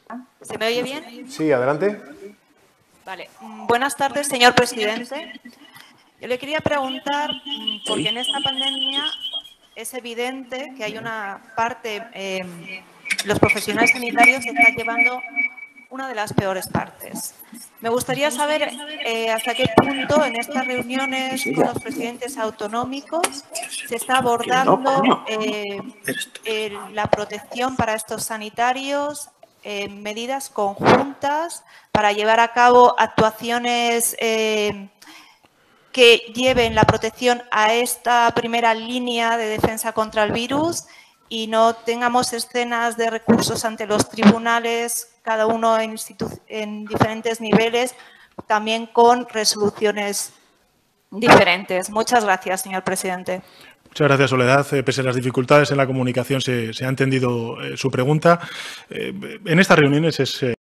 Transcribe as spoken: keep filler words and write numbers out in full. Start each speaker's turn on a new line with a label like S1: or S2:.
S1: ¿Se me oye bien?
S2: Sí, adelante.
S1: Vale. Buenas tardes, señor presidente. Yo le quería preguntar, porque en esta pandemia es evidente que hay una parte, eh, los profesionales sanitarios están llevando una de las peores partes. Me gustaría saber eh, hasta qué punto en estas reuniones con los presidentes autonómicos se está abordando eh, el, la protección para estos sanitarios, eh, medidas conjuntas para llevar a cabo actuaciones eh, que lleven la protección a esta primera línea de defensa contra el virus y no tengamos escenas de recursos ante los tribunales, cada uno en, en diferentes niveles, también con resoluciones diferentes. Muchas gracias, señor presidente.
S3: Muchas gracias, Soledad. Eh, pese a las dificultades en la comunicación, se, se ha entendido eh, su pregunta. Eh, en estas reuniones es... Eh,